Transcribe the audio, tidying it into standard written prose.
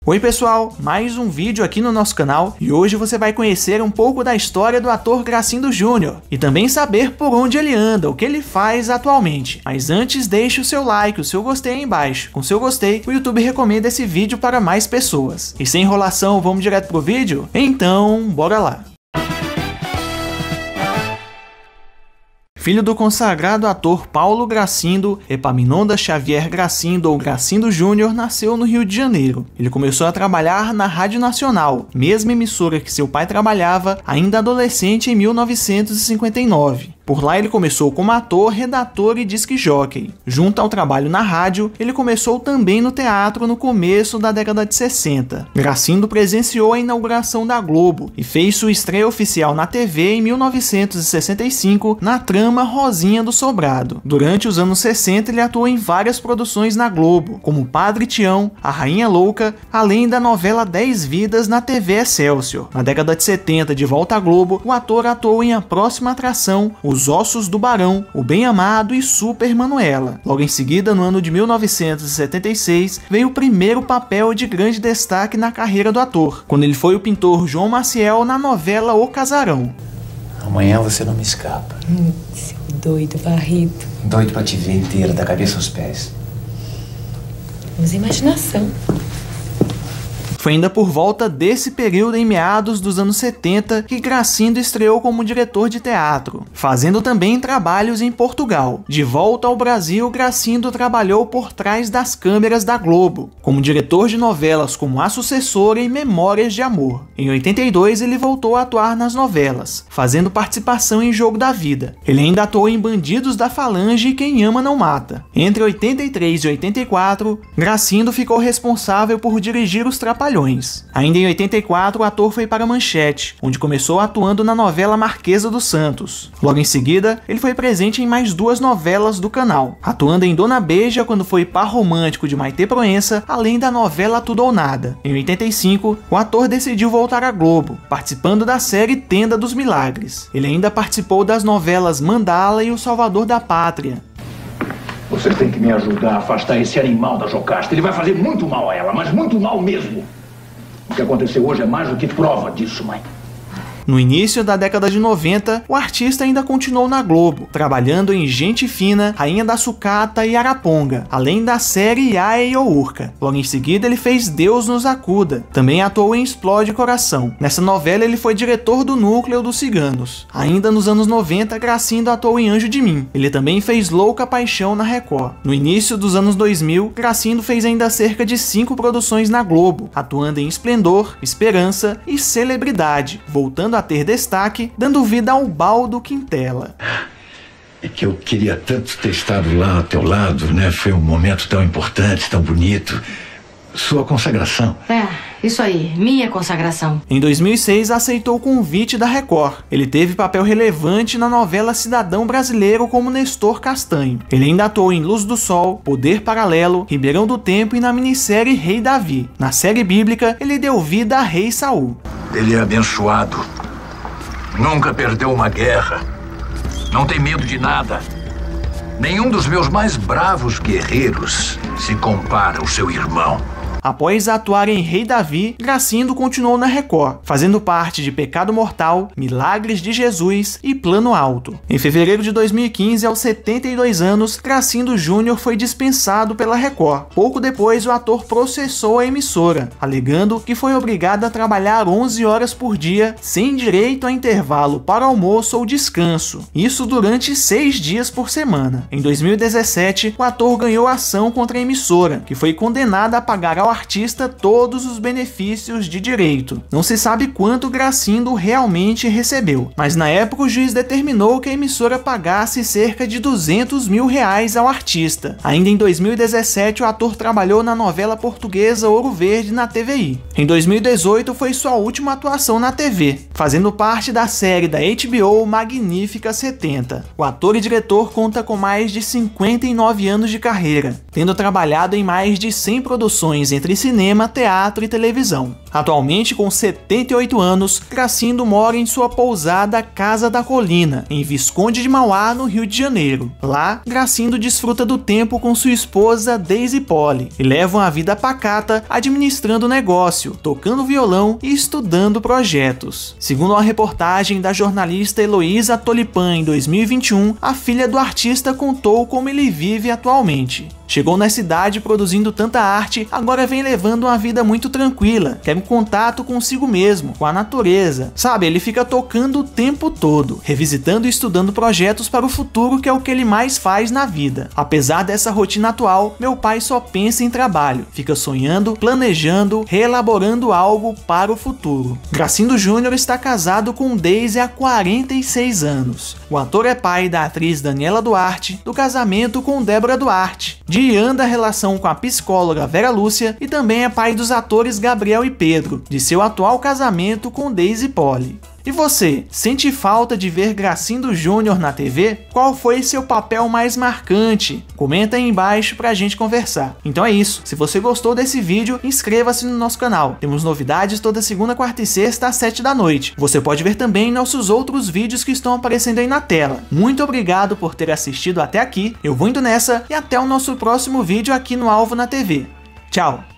Oi pessoal, mais um vídeo aqui no nosso canal e hoje você vai conhecer um pouco da história do ator Gracindo Júnior e também saber por onde ele anda, o que ele faz atualmente. Mas antes deixe o seu like, o seu gostei aí embaixo. Com seu gostei, o YouTube recomenda esse vídeo para mais pessoas. E sem enrolação, vamos direto pro vídeo? Então, bora lá! Filho do consagrado ator Paulo Gracindo, Epaminondas Xavier Gracindo ou Gracindo Júnior nasceu no Rio de Janeiro. Ele começou a trabalhar na Rádio Nacional, mesma emissora que seu pai trabalhava, ainda adolescente em 1959. Por lá ele começou como ator, redator e disc jockey. Junto ao trabalho na rádio, ele começou também no teatro no começo da década de 60. Gracindo presenciou a inauguração da Globo e fez sua estreia oficial na TV em 1965 na trama Rosinha do Sobrado. Durante os anos 60 ele atuou em várias produções na Globo, como Padre Tião, A Rainha Louca, além da novela 10 Vidas na TV Excelsior. Na década de 70, de volta à Globo, o ator atuou em A Próxima Atração, Os Ossos do Barão, O Bem Amado e Super Manuela. Logo em seguida, no ano de 1976, veio o primeiro papel de grande destaque na carreira do ator, quando ele foi o pintor João Maciel na novela O Casarão. Amanhã você não me escapa. Seu doido varrido. Doido pra te ver inteira, da cabeça aos pés. Usa imaginação. Foi ainda por volta desse período, em meados dos anos 70, que Gracindo estreou como diretor de teatro, fazendo também trabalhos em Portugal. De volta ao Brasil, Gracindo trabalhou por trás das câmeras da Globo, como diretor de novelas como A Sucessora e Memórias de Amor. Em 82, ele voltou a atuar nas novelas, fazendo participação em Jogo da Vida. Ele ainda atuou em Bandidos da Falange e Quem Ama Não Mata. Entre 83 e 84, Gracindo ficou responsável por dirigir Os Trapalhões. Ainda em 84, o ator foi para a Manchete, onde começou atuando na novela Marquesa dos Santos. Logo em seguida, ele foi presente em mais duas novelas do canal, atuando em Dona Beija quando foi par romântico de Maitê Proença, além da novela Tudo ou Nada. Em 85, o ator decidiu voltar à Globo, participando da série Tenda dos Milagres. Ele ainda participou das novelas Mandala e O Salvador da Pátria. Você tem que me ajudar a afastar esse animal da Jocasta. Ele vai fazer muito mal a ela, mas muito mal mesmo. O que aconteceu hoje é mais do que prova disso, mãe. No início da década de 90, o artista ainda continuou na Globo, trabalhando em Gente Fina, Rainha da Sucata e Araponga, além da série Yae e Ourca. Logo em seguida, ele fez Deus nos acuda. Também atuou em Explode Coração. Nessa novela, ele foi diretor do núcleo dos Ciganos. Ainda nos anos 90, Gracindo atuou em Anjo de Mim. Ele também fez Louca Paixão na Record. No início dos anos 2000, Gracindo fez ainda cerca de 5 produções na Globo, atuando em Esplendor, Esperança e Celebridade, voltando a ter destaque, dando vida ao Baldo Quintela. É que eu queria tanto ter estado lá ao teu lado, né? Foi um momento tão importante, tão bonito. Sua consagração. Isso aí, minha consagração. Em 2006, aceitou o convite da Record. Ele teve papel relevante na novela Cidadão Brasileiro como Nestor Castanho. Ele ainda atuou em Luz do Sol, Poder Paralelo, Ribeirão do Tempo e na minissérie Rei Davi. Na série bíblica, ele deu vida a Rei Saul. Ele é abençoado. Nunca perdeu uma guerra. Não tem medo de nada. Nenhum dos meus mais bravos guerreiros se compara ao seu irmão. Após atuar em Rei Davi, Gracindo continuou na Record, fazendo parte de Pecado Mortal, Milagres de Jesus e Plano Alto. Em fevereiro de 2015, aos 72 anos, Gracindo Júnior foi dispensado pela Record. Pouco depois, o ator processou a emissora, alegando que foi obrigado a trabalhar 11 horas por dia, sem direito a intervalo para almoço ou descanso. Isso durante 6 dias por semana. Em 2017, o ator ganhou ação contra a emissora, que foi condenada a pagar ao artista todos os benefícios de direito. Não se sabe quanto Gracindo realmente recebeu, mas na época o juiz determinou que a emissora pagasse cerca de R$200 mil ao artista. Ainda em 2017, o ator trabalhou na novela portuguesa Ouro Verde na TVI. Em 2018 foi sua última atuação na TV, fazendo parte da série da HBO Magnífica 70. O ator e diretor conta com mais de 59 anos de carreira, tendo trabalhado em mais de 100 produções entre cinema, teatro e televisão. Atualmente, com 78 anos, Gracindo mora em sua pousada Casa da Colina, em Visconde de Mauá, no Rio de Janeiro. Lá, Gracindo desfruta do tempo com sua esposa Daisy Polly e levam a vida pacata administrando o negócio, tocando violão e estudando projetos. Segundo uma reportagem da jornalista Heloísa Tolipan em 2021, a filha do artista contou como ele vive atualmente. Chegou na cidade produzindo tanta arte, agora vem levando uma vida muito tranquila, quer um contato consigo mesmo, com a natureza. Sabe, ele fica tocando o tempo todo, revisitando e estudando projetos para o futuro, que é o que ele mais faz na vida. Apesar dessa rotina atual, meu pai só pensa em trabalho, fica sonhando, planejando, reelaborando algo para o futuro. Gracindo Júnior está casado com Daisy há 46 anos. O ator é pai da atriz Daniela Duarte, do casamento com Débora Duarte, de Ian da relação com a psicóloga Vera Lúcia, e também é pai dos atores Gabriel e Pedro, de seu atual casamento com Daisy Polly. E você, sente falta de ver Gracindo Júnior na TV? Qual foi seu papel mais marcante? Comenta aí embaixo pra gente conversar. Então é isso, se você gostou desse vídeo, inscreva-se no nosso canal. Temos novidades toda segunda, quarta e sexta às 7 da noite. Você pode ver também nossos outros vídeos que estão aparecendo aí na tela. Muito obrigado por ter assistido até aqui, eu vou indo nessa e até o nosso próximo vídeo aqui no Alvo na TV. Tchau!